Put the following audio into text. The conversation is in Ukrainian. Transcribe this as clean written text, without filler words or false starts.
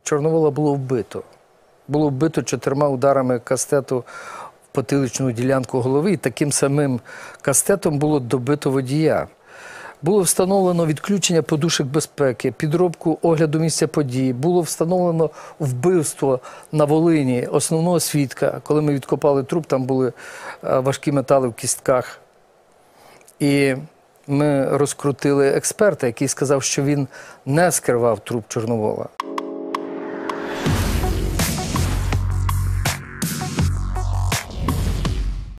Чорновола було вбито. Було вбито 4 ударами кастету в потиличну ділянку голови, і таким самим кастетом було добито водія. Було встановлено відключення подушок безпеки, підробку огляду місця події. Було встановлено вбивство на Волині основного свідка. Коли ми відкопали труп, там були важкі метали в кістках. І ми розкрутили експерта, який сказав, що він не скривав труп Чорновола.